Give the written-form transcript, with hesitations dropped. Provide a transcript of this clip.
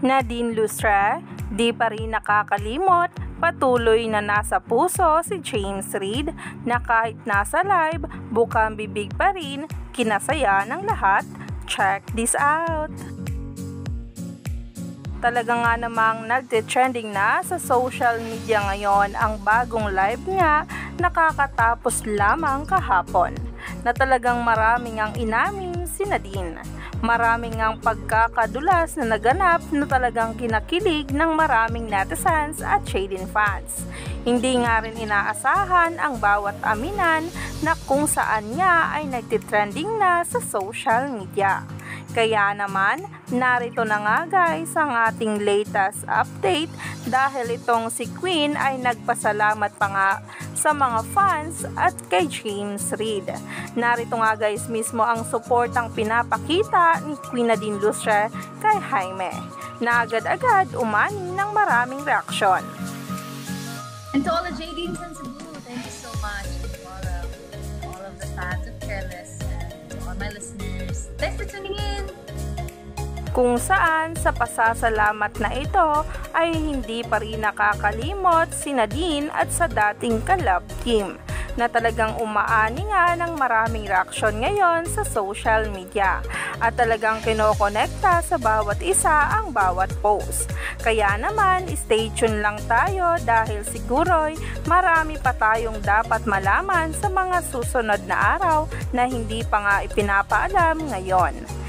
Nadine Lustre, di pa rin nakakalimot, patuloy na nasa puso si James Reid na kahit nasa live, bukang bibig pa rin, kinasaya ng lahat. Check this out! Talaga nga namang nagte-trending na sa social media ngayon ang bagong live nga nakakatapos lamang kahapon na talagang maraming ang inamin si Nadine. Maraming ang pagkakadulas na naganap na talagang kinakilig ng maraming netizens at Jaden fans. Hindi nga rin inaasahan ang bawat aminan na kung saan niya ay nagtitrending na sa social media. Kaya naman, narito na nga guys ang ating latest update dahil itong si Queen ay nagpasalamat pa nga sa mga fans at kay James Reid. Narito nga guys mismo ang suportang pinapakita ni Queen Nadine Lustre kay Jaime na agad-agad umani ng maraming reaksyon. And to all the JDs in Cebu, thank you so much. All of the fans of Careless and to all my listeners, thanks for tuning in! Kung saan sa pasasalamat na ito ay hindi pa rin nakakalimot si Nadine at sa dating ka-love team na talagang umaani nga ng maraming reaksyon ngayon sa social media at talagang kinokonekta sa bawat isa ang bawat post. Kaya naman, stay tuned lang tayo dahil siguro'y marami pa tayong dapat malaman sa mga susunod na araw na hindi pa nga ipinapaalam ngayon.